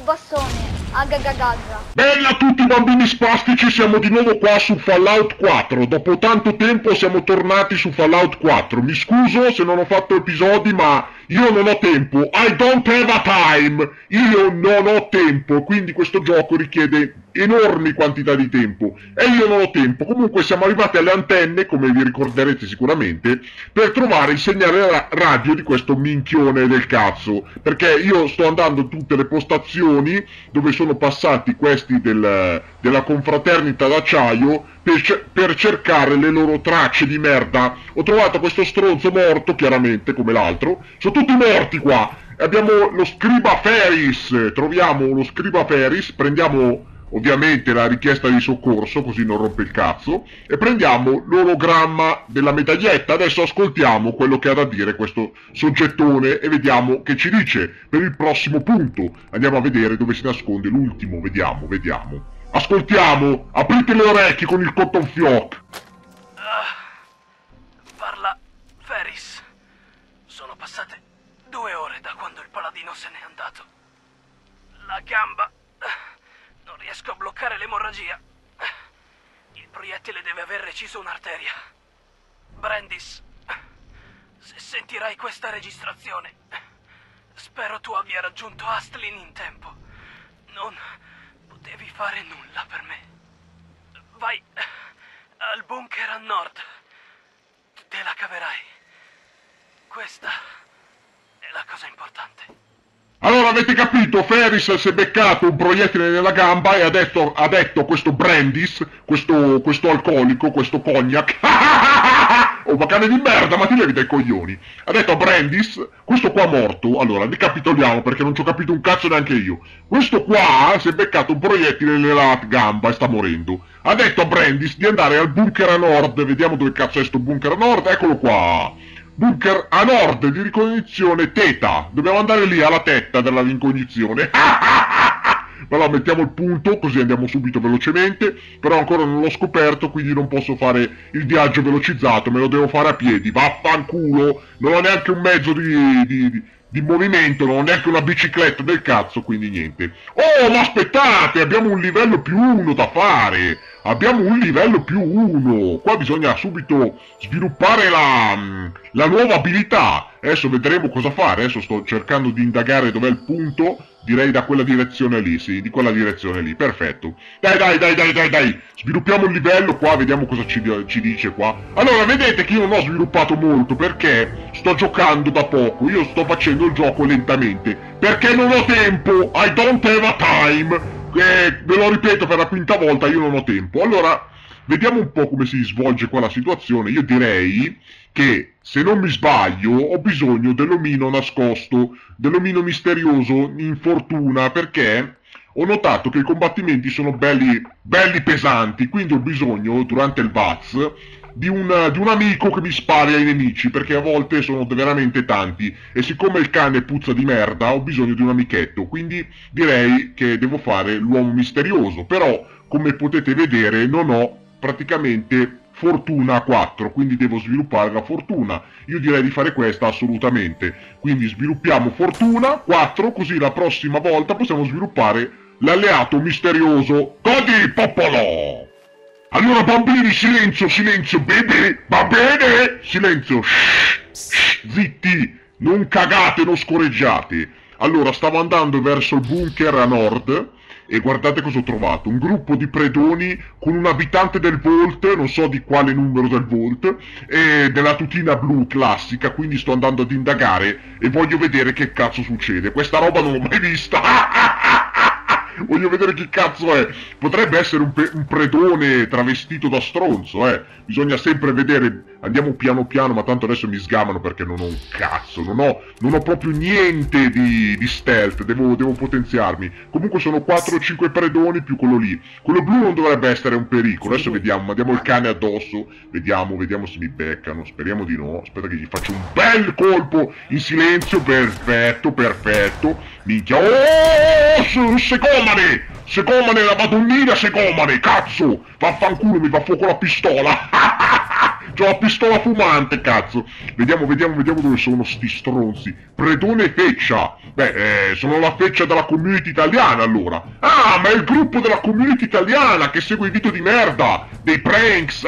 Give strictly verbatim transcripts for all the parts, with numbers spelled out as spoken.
bassone. Agagagagga. Bella a tutti bambini spastici, siamo di nuovo qua su Fallout quattro. Dopo tanto tempo siamo tornati su Fallout quattro. Mi scuso se non ho fatto episodi, ma io non ho tempo. I don't have a time. Io non ho tempo, quindi questo gioco richiede enormi quantità di tempo e io non ho tempo. Comunque siamo arrivati alle antenne, come vi ricorderete sicuramente, per trovare il segnale ra- radio di questo minchione del cazzo, perché io sto andando in tutte le postazioni dove sono passati questi del, della confraternita d'acciaio per, ce- per cercare le loro tracce di merda. Ho trovato questo stronzo morto, chiaramente, come l'altro. Sono tutti morti qua. Abbiamo lo scriba Ferris, troviamo lo scriba Ferris, prendiamo ovviamente la richiesta di soccorso, così non rompe il cazzo, e prendiamo l'ologramma della medaglietta. Adesso ascoltiamo quello che ha da dire questo soggettone e vediamo che ci dice per il prossimo punto. Andiamo a vedere dove si nasconde l'ultimo, vediamo, vediamo. Ascoltiamo, aprite le orecchie con il cotton fioc. Uh, parla Ferris. Sono passate due ore da quando il paladino se n'è andato. La gamba... Non riesco a bloccare l'emorragia. Il proiettile deve aver reciso un'arteria. Brandis, se sentirai questa registrazione, spero tu abbia raggiunto Astlin in tempo. Non potevi fare nulla per me. Vai al bunker a nord. Te la caverai. Questa è la cosa importante. Allora avete capito, Ferris si è beccato un proiettile nella gamba e ha detto, ha detto questo Brandis, questo, questo alcolico, questo cognac, oh ma cane di merda, ma ti levi dai coglioni, ha detto a Brandis, questo qua morto, allora ricapitoliamo perché non ci ho capito un cazzo neanche io, questo qua si è beccato un proiettile nella gamba e sta morendo, ha detto a Brandis di andare al bunker a nord, vediamo dove cazzo è sto bunker a nord, eccolo qua. Bunker a nord di ricognizione teta. Dobbiamo andare lì alla tetta della ricognizione. Allora mettiamo il punto così andiamo subito velocemente. Però ancora non l'ho scoperto, quindi non posso fare il viaggio velocizzato. Me lo devo fare a piedi. Vaffanculo. Non ho neanche un mezzo di, di, di, di movimento. Non ho neanche una bicicletta del cazzo, quindi niente. Oh, ma aspettate, abbiamo un livello più uno da fare. Abbiamo un livello più uno. Qua bisogna subito sviluppare la, la nuova abilità. Adesso vedremo cosa fare. Adesso sto cercando di indagare dov'è il punto. Direi da quella direzione lì, sì, di quella direzione lì. Perfetto. Dai, dai, dai, dai, dai, dai. Sviluppiamo il livello qua, vediamo cosa ci, ci dice qua. Allora, vedete che io non ho sviluppato molto perché sto giocando da poco. Io sto facendo il gioco lentamente. Perché non ho tempo. I don't have a time. Eh, ve lo ripeto per la quinta volta, io non ho tempo. Allora, vediamo un po' come si svolge qua la situazione. Io direi che, se non mi sbaglio, ho bisogno dell'omino nascosto, dell'omino misterioso in fortuna, perché ho notato che i combattimenti sono belli, belli pesanti, quindi ho bisogno, durante il V A Z, di un, di un amico che mi spari ai nemici, perché a volte sono veramente tanti, e siccome il cane puzza di merda, ho bisogno di un amichetto, quindi direi che devo fare l'uomo misterioso, però, come potete vedere, non ho praticamente fortuna quattro, quindi devo sviluppare la fortuna. Io direi di fare questa assolutamente, quindi sviluppiamo fortuna quattro, così la prossima volta possiamo sviluppare l'alleato misterioso. Codi popolo! Allora bambini, silenzio, silenzio, bebe, va bene? Silenzio, shh, shh, zitti, non cagate, non scorreggiate. Allora, stavo andando verso il bunker a nord e guardate cosa ho trovato. Un gruppo di predoni con un abitante del Vault, non so di quale numero del Vault, e della tutina blu classica, quindi sto andando ad indagare e voglio vedere che cazzo succede. Questa roba non l'ho mai vista. Voglio vedere chi cazzo è. Potrebbe essere un, un predone travestito da stronzo, eh. Bisogna sempre vedere. Andiamo piano piano, ma tanto adesso mi sgamano perché non ho un cazzo. Non ho, non ho proprio niente di, di stealth. Devo, devo potenziarmi. Comunque sono quattro o cinque predoni più quello lì. Quello blu non dovrebbe essere un pericolo. Adesso vediamo, mandiamo il cane addosso. Vediamo, vediamo se mi beccano. Speriamo di no. Aspetta che gli faccio un bel colpo in silenzio. Perfetto, perfetto. Minchia. Oh, secomane! Secomane la madonnina, secomane, cazzo! Vaffanculo, mi va fuoco la pistola! C'ho la pistola fumante, cazzo! Vediamo, vediamo, vediamo dove sono sti stronzi. Predone e Feccia. Beh, eh, sono la Feccia della community italiana, allora. Ah, ma è il gruppo della community italiana che segue i video di merda, dei pranks.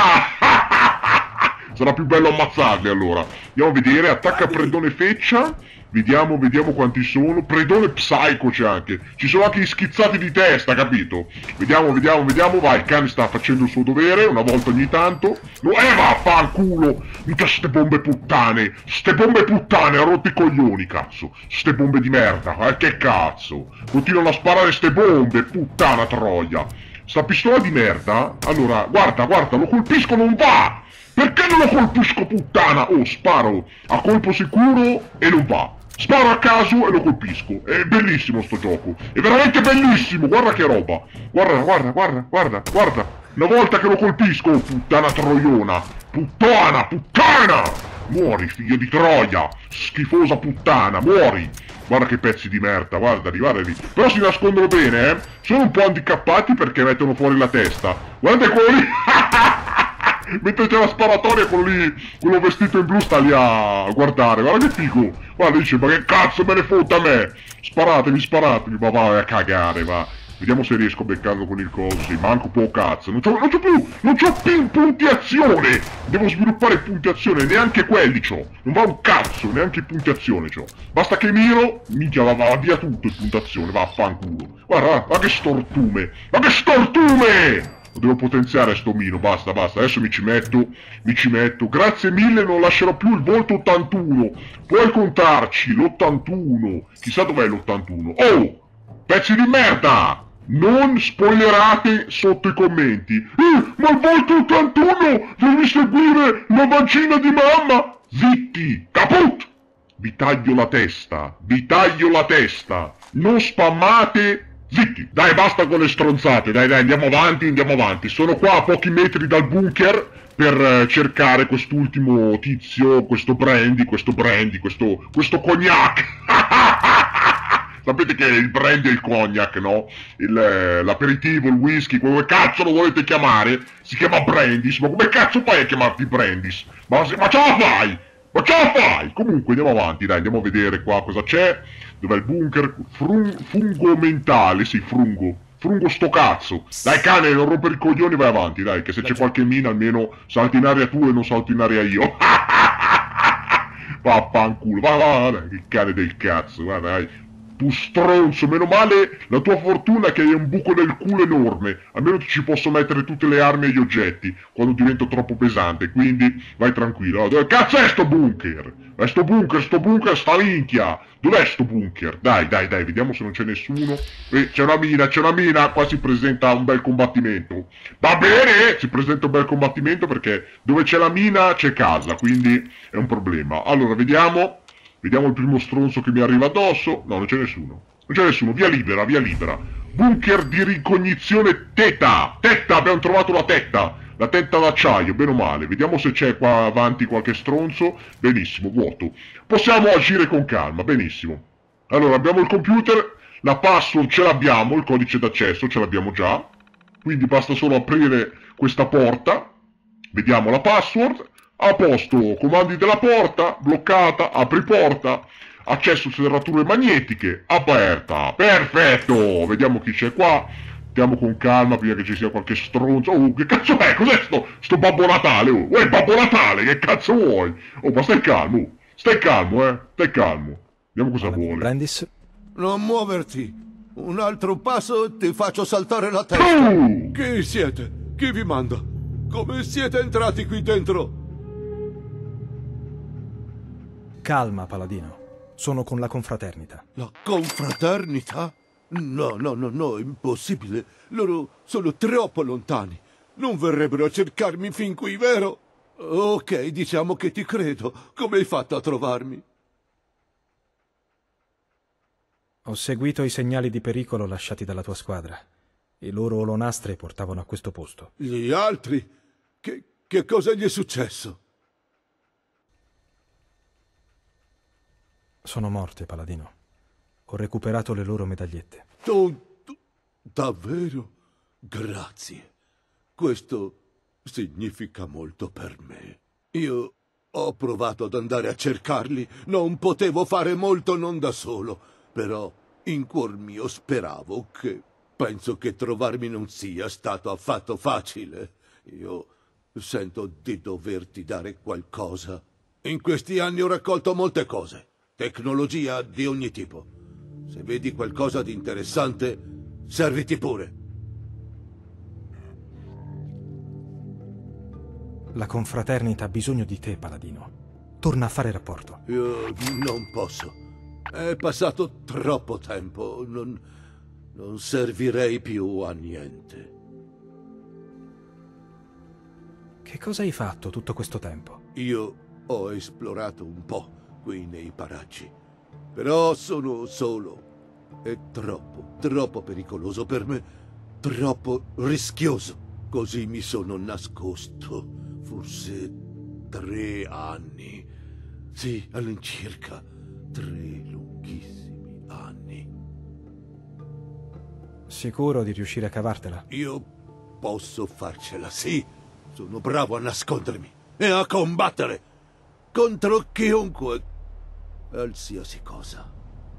Ah! Sarà più bello ammazzarli, allora. Andiamo a vedere, attacca Predone e Feccia. Vediamo, vediamo quanti sono. Predone Psycho c'è anche. Ci sono anche gli schizzati di testa, capito? Vediamo, vediamo, vediamo. Vai, il cane sta facendo il suo dovere, una volta ogni tanto. No, eh, vaffanculo! Mica ste bombe puttane! Ste bombe puttane, ha rotto i coglioni, cazzo! Ste bombe di merda, eh, che cazzo! Continuano a sparare ste bombe, puttana troia! Sta pistola di merda? Allora, guarda, guarda, lo colpisco, non va! Perché non lo colpisco, puttana? Oh, sparo a colpo sicuro e non va. Sparo a caso e lo colpisco. È bellissimo sto gioco. È veramente bellissimo. Guarda che roba. Guarda, guarda, guarda, guarda, guarda. Una volta che lo colpisco, oh, puttana troiona. Puttana, puttana. Muori, figlio di troia. Schifosa puttana, muori. Guarda che pezzi di merda, guardali, guardali. Però si nascondono bene, eh. Sono un po' handicappati perché mettono fuori la testa. Guardate quello lì. Mentre c'è la sparatoria, quello lì, quello vestito in blu sta lì a guardare. Guarda che figo. Guarda, dice, ma che cazzo me ne fotte a me? Sparatevi, sparatevi, ma vai a cagare, va. Vediamo se riesco a beccarlo con il coso. Sì, manco po' cazzo. Non c'ho, non c'ho più, non c'ho più punti azione. Devo sviluppare punti azione, neanche quelli c'ho. Non va un cazzo, neanche punti azione c'ho. Basta che miro, minchia, va, va via tutto il punto azione, va a fanculo. Guarda, ma che stortume, ma che stortume! Lo devo potenziare sto mino, basta, basta. Adesso mi ci metto, mi ci metto. Grazie mille, non lascerò più il volto ottantuno. Puoi contarci, l'ottantuno. Chissà dov'è l'ottantuno. Oh! Pezzi di merda! Non spoilerate sotto i commenti. Eh, ma il volto ottantuno! Devi seguire la vagina di mamma! Zitti! Caput! Vi taglio la testa! Vi taglio la testa! Non spammate! Zitti, dai, basta con le stronzate, dai, dai, andiamo avanti, andiamo avanti. Sono qua a pochi metri dal bunker per eh, cercare quest'ultimo tizio, questo brandy, questo brandy, questo, questo cognac. Sapete che il brandy e il cognac, no? Il, eh, l'aperitivo, il whisky, quello che cazzo lo volete chiamare, si chiama brandis. Ma come cazzo fai a chiamarti brandis? Ma, se, ma ce la fai? Ma ce la fai? Comunque andiamo avanti, dai, andiamo a vedere qua cosa c'è. Dov'è il bunker? Frun fungo mentale, sì, frungo. Frungo sto cazzo. Dai cane, non rompere i coglioni, vai avanti, dai, che se c'è qualche mina almeno salti in aria tu e non salto in aria io. Vaffanculo, va, va, va, che cane del cazzo, guarda, dai. Tu stronzo, meno male la tua fortuna è che hai un buco nel culo enorme, almeno ci posso mettere tutte le armi e gli oggetti quando divento troppo pesante, quindi vai tranquillo. Dove cazzo è sto bunker? È sto bunker, sto bunker, sta minchia! Dov'è sto bunker? Dai, dai, dai, vediamo se non c'è nessuno. Eh, c'è una mina, c'è una mina, qua si presenta un bel combattimento. Va bene, si presenta un bel combattimento perché dove c'è la mina c'è casa, quindi è un problema. Allora, vediamo... Vediamo il primo stronzo che mi arriva addosso. No, non c'è nessuno. Non c'è nessuno. Via libera, via libera. Bunker di ricognizione teta. Tetta, abbiamo trovato la tetta. La tetta d'acciaio, bene o male. Vediamo se c'è qua avanti qualche stronzo. Benissimo, vuoto. Possiamo agire con calma, benissimo. Allora, abbiamo il computer. La password ce l'abbiamo, il codice d'accesso ce l'abbiamo già. Quindi basta solo aprire questa porta. Vediamo la password. A posto, comandi della porta, bloccata, apri porta, accesso serrature magnetiche, aperta, perfetto, vediamo chi c'è qua, andiamo con calma prima che ci sia qualche stronzo. Oh, che cazzo è, cos'è sto, sto Babbo Natale, oh, uè, Babbo Natale, che cazzo vuoi? Oh, ma stai calmo, oh. Stai calmo, eh, stai calmo, vediamo cosa Paladino vuole. Brandis. Non muoverti, un altro passo e ti faccio saltare la testa. Oh! Chi siete? Chi vi manda? Come siete entrati qui dentro? Calma, Paladino. Sono con la confraternita. La confraternita? No, no, no, no, impossibile. Loro sono troppo lontani. Non verrebbero a cercarmi fin qui, vero? Ok, diciamo che ti credo. Come hai fatto a trovarmi? Ho seguito i segnali di pericolo lasciati dalla tua squadra. I loro olonastre portavano a questo posto. Gli altri? Che, che cosa gli è successo? Sono morte, Paladino. Ho recuperato le loro medagliette. Tu, tu, davvero? Grazie. Questo significa molto per me. Io ho provato ad andare a cercarli, non potevo fare molto non da solo, però in cuor mio speravo che... Penso che trovarmi non sia stato affatto facile. Io sento di doverti dare qualcosa. In questi anni ho raccolto molte cose, tecnologia di ogni tipo. Se vedi qualcosa di interessante, serviti pure. La confraternita ha bisogno di te, Paladino. Torna a fare rapporto. Io non posso. È passato troppo tempo. Non, non servirei più a niente. Che cosa hai fatto tutto questo tempo? Io ho esplorato un po' qui nei paraggi. Però sono solo. È troppo, troppo pericoloso per me. Troppo rischioso. Così mi sono nascosto. Forse tre anni. Sì, all'incirca. Tre lunghissimi anni. Sicuro di riuscire a cavartela? Io posso farcela, sì. Sono bravo a nascondermi e a combattere contro chiunque, qualsiasi cosa.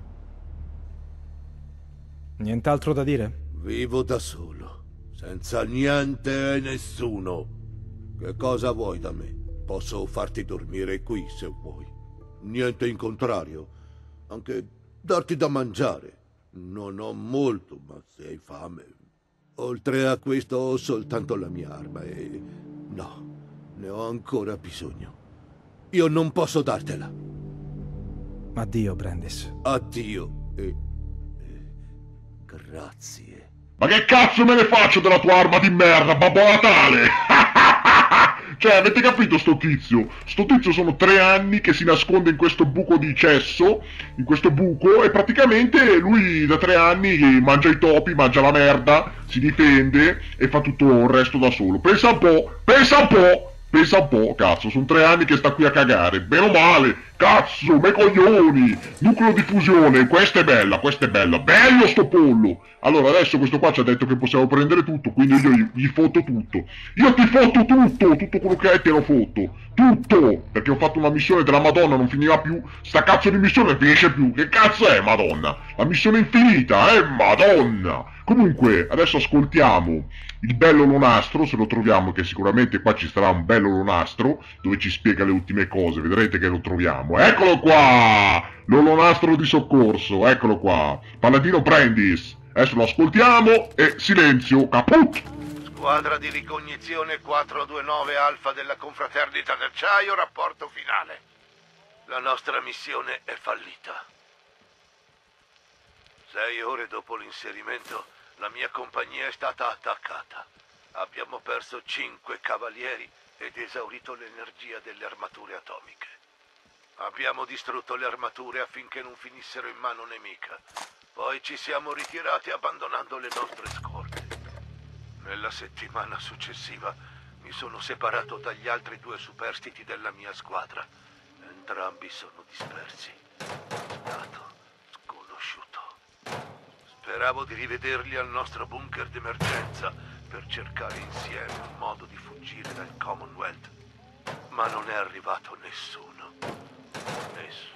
Nient'altro da dire? Vivo da solo, senza niente e nessuno. Che cosa vuoi da me? Posso farti dormire qui se vuoi. Niente in contrario. Anche darti da mangiare. Non ho molto, ma se hai fame. Oltre a questo ho soltanto la mia arma e... no, ne ho ancora bisogno. Io non posso dartela. Addio, Brandis. Addio e... e... grazie. Ma che cazzo me ne faccio della tua arma di merda, Babbo Natale? Cioè, avete capito sto tizio? Sto tizio sono tre anni che si nasconde in questo buco di cesso, in questo buco, e praticamente lui da tre anni mangia i topi, mangia la merda, si difende e fa tutto il resto da solo. Pensa un po', pensa un po', pensa un po', cazzo, sono tre anni che sta qui a cagare, bene o male, cazzo, me coglioni, nucleo di fusione, questa è bella, questa è bella, bello sto pollo. Allora adesso questo qua ci ha detto che possiamo prendere tutto, quindi io gli, gli fotto tutto. Io ti fotto tutto, tutto quello che hai te lo fotto, tutto, perché ho fatto una missione della Madonna, non finiva più, sta cazzo di missione non finisce più, che cazzo è Madonna? La missione infinita, eh Madonna! Comunque, adesso ascoltiamo il bello Lonastro, se lo troviamo, che sicuramente qua ci sarà un bello Lonastro, dove ci spiega le ultime cose, vedrete che lo troviamo. Eccolo qua! L'olonastro di soccorso, eccolo qua. Paladino Brandis. Adesso lo ascoltiamo e silenzio, caput! Squadra di ricognizione quattrocentonventinove Alfa della Confraternita d'Acciaio, rapporto finale. La nostra missione è fallita. Sei ore dopo l'inserimento, la mia compagnia è stata attaccata. Abbiamo perso cinque cavalieri ed esaurito l'energia delle armature atomiche. Abbiamo distrutto le armature affinché non finissero in mano nemica. Poi ci siamo ritirati abbandonando le nostre scorte. Nella settimana successiva mi sono separato dagli altri due superstiti della mia squadra. Entrambi sono dispersi. Stato sconosciuto. Speravo di rivederli al nostro bunker d'emergenza per cercare insieme un modo di fuggire dal Commonwealth. Ma non è arrivato nessuno. Nessuno.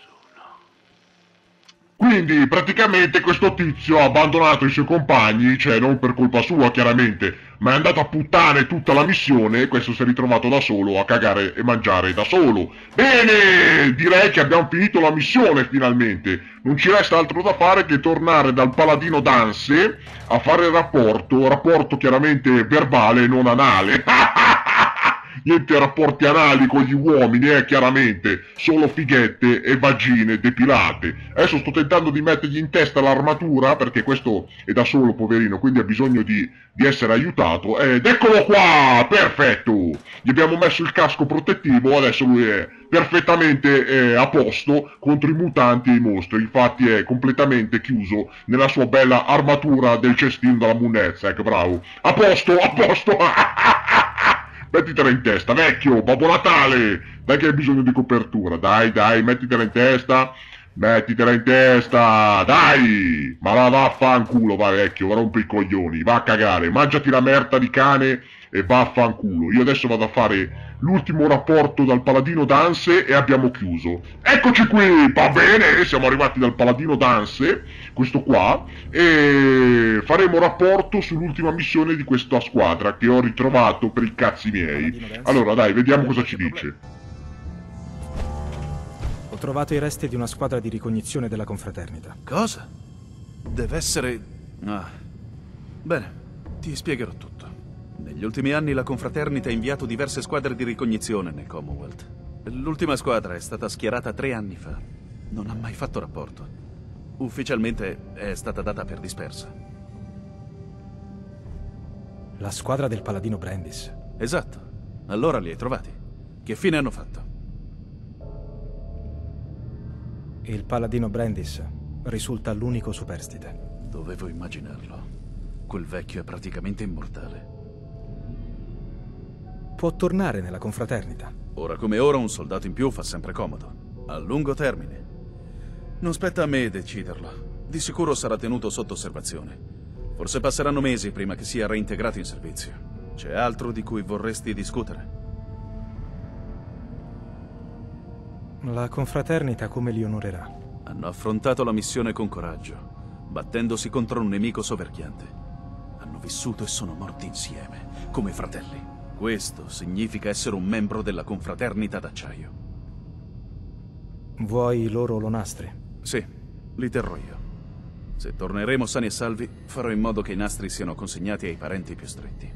Quindi praticamente questo tizio ha abbandonato i suoi compagni, cioè non per colpa sua chiaramente, ma è andato a puttane tutta la missione e questo si è ritrovato da solo a cagare e mangiare da solo. Bene, direi che abbiamo finito la missione finalmente. Non ci resta altro da fare che tornare dal paladino Danse a fare il rapporto, rapporto chiaramente verbale, non anale. Niente rapporti anali con gli uomini, eh, chiaramente, solo fighette e vagine depilate. Adesso sto tentando di mettergli in testa l'armatura, perché questo è da solo, poverino, quindi ha bisogno di, di essere aiutato. Ed eccolo qua, perfetto! Gli abbiamo messo il casco protettivo, adesso lui è perfettamente eh, a posto contro i mutanti e i mostri. Infatti è completamente chiuso nella sua bella armatura del cestino della munnezza, ecco, bravo. A posto, a posto! Mettitela in testa, vecchio, Babbo Natale! Dai che hai bisogno di copertura, dai, dai, mettitela in testa, mettitela in testa, dai! Ma la vaffanculo, va vecchio, va rompi i coglioni, va a cagare, mangiati la merda di cane e vaffanculo. Io adesso vado a fare l'ultimo rapporto dal paladino Danse e abbiamo chiuso. Eccoci qui, va bene, siamo arrivati dal paladino Danse, questo qua, e faremo rapporto sull'ultima missione di questa squadra che ho ritrovato per i cazzi miei. Allora dai, vediamo cosa ci dice. Ho trovato i resti di una squadra di ricognizione della confraternita. Cosa? Deve essere... Ah. Bene, ti spiegherò tutto. Negli ultimi anni la confraternita ha inviato diverse squadre di ricognizione nel Commonwealth. L'ultima squadra è stata schierata tre anni fa. Non ha mai fatto rapporto. Ufficialmente è stata data per dispersa. La squadra del paladino Brandis. Esatto. Allora li hai trovati. Che fine hanno fatto? Il paladino Brandis risulta l'unico superstite. Dovevo immaginarlo. Quel vecchio è praticamente immortale. Può tornare nella confraternita. Ora come ora un soldato in più fa sempre comodo. A lungo termine. Non spetta a me deciderlo. Di sicuro sarà tenuto sotto osservazione. Forse passeranno mesi prima che sia reintegrato in servizio. C'è altro di cui vorresti discutere? La confraternita come li onorerà? Hanno affrontato la missione con coraggio, battendosi contro un nemico soverchiante. Hanno vissuto e sono morti insieme, come fratelli. Questo significa essere un membro della confraternita d'acciaio. Vuoi i loro olonastri? Sì, li terrò io. Se torneremo sani e salvi, farò in modo che i nastri siano consegnati ai parenti più stretti.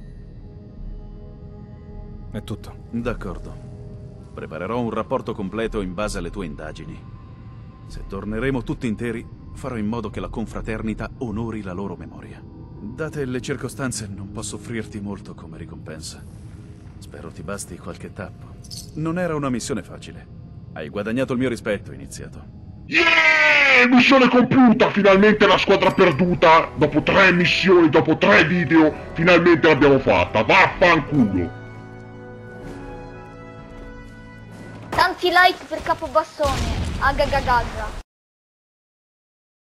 È tutto. D'accordo. Preparerò un rapporto completo in base alle tue indagini. Se torneremo tutti interi, farò in modo che la confraternita onori la loro memoria. Date le circostanze, non posso offrirti molto come ricompensa. Spero ti basti qualche tappo. Non era una missione facile. Hai guadagnato il mio rispetto, iniziato. Yeah! Missione compiuta! Finalmente la squadra perduta! Dopo tre missioni, dopo tre video, finalmente l'abbiamo fatta! Vaffanculo! Tanti like per Capobastone. Agagagaga.